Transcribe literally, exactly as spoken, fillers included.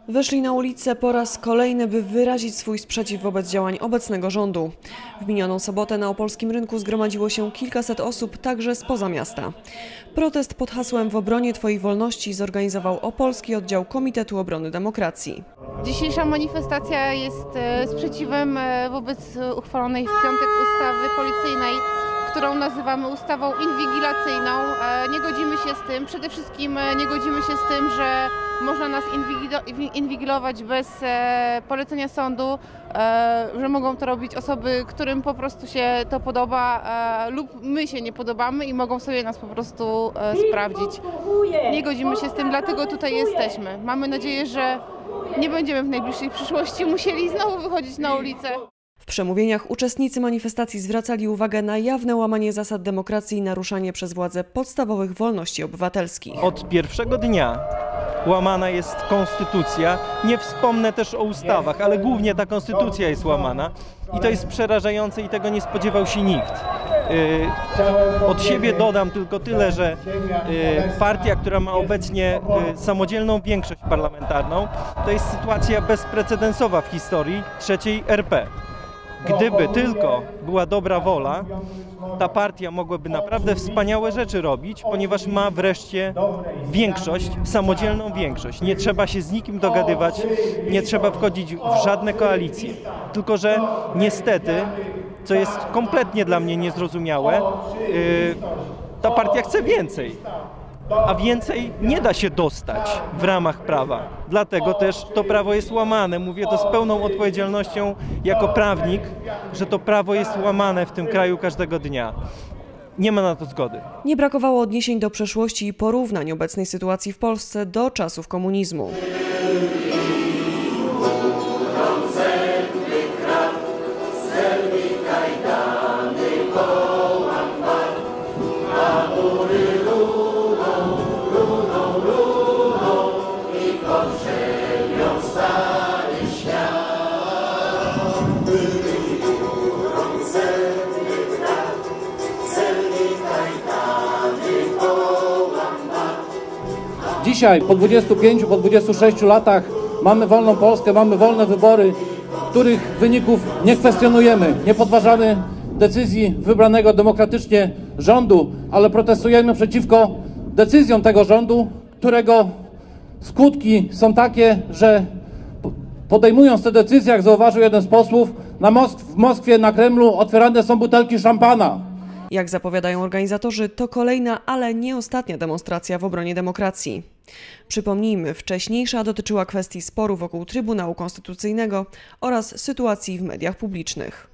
Wyszli na ulicę po raz kolejny, by wyrazić swój sprzeciw wobec działań obecnego rządu. W minioną sobotę na opolskim rynku zgromadziło się kilkaset osób, także spoza miasta. Protest pod hasłem "W obronie Twoich wolności" zorganizował opolski oddział Komitetu Obrony Demokracji. Dzisiejsza manifestacja jest sprzeciwem wobec uchwalonej w piątek ustawy policyjnej, którą nazywamy ustawą inwigilacyjną. Nie godzimy się z tym, przede wszystkim nie godzimy się z tym, że można nas inwigilować bez polecenia sądu, że mogą to robić osoby, którym po prostu się to podoba lub my się nie podobamy i mogą sobie nas po prostu sprawdzić. Nie godzimy się z tym, dlatego tutaj jesteśmy. Mamy nadzieję, że nie będziemy w najbliższej przyszłości musieli znowu wychodzić na ulicę. W przemówieniach uczestnicy manifestacji zwracali uwagę na jawne łamanie zasad demokracji i naruszanie przez władze podstawowych wolności obywatelskich. Od pierwszego dnia łamana jest konstytucja. Nie wspomnę też o ustawach, ale głównie ta konstytucja jest łamana. I to jest przerażające i tego nie spodziewał się nikt. Yy, od siebie dodam tylko tyle, że yy, partia, która ma obecnie yy, samodzielną większość parlamentarną, to jest sytuacja bezprecedensowa w historii trzeciej R P. Gdyby tylko była dobra wola, ta partia mogłaby naprawdę wspaniałe rzeczy robić, ponieważ ma wreszcie większość, samodzielną większość. Nie trzeba się z nikim dogadywać, nie trzeba wchodzić w żadne koalicje. Tylko że niestety, co jest kompletnie dla mnie niezrozumiałe, yy, ta partia chce więcej. A więcej nie da się dostać w ramach prawa. Dlatego też to prawo jest łamane. Mówię to z pełną odpowiedzialnością jako prawnik, że to prawo jest łamane w tym kraju każdego dnia. Nie ma na to zgody. Nie brakowało odniesień do przeszłości i porównań obecnej sytuacji w Polsce do czasów komunizmu. Dzisiaj, po dwudziestu pięciu, po dwudziestu sześciu latach mamy wolną Polskę, mamy wolne wybory, których wyników nie kwestionujemy, nie podważamy decyzji wybranego demokratycznie rządu, ale protestujemy przeciwko decyzjom tego rządu, którego skutki są takie, że podejmując te decyzje, jak zauważył jeden z posłów, na Mosk- w Moskwie, na Kremlu otwierane są butelki szampana. Jak zapowiadają organizatorzy, to kolejna, ale nie ostatnia demonstracja w obronie demokracji. Przypomnijmy, wcześniejsza dotyczyła kwestii sporu wokół Trybunału Konstytucyjnego oraz sytuacji w mediach publicznych.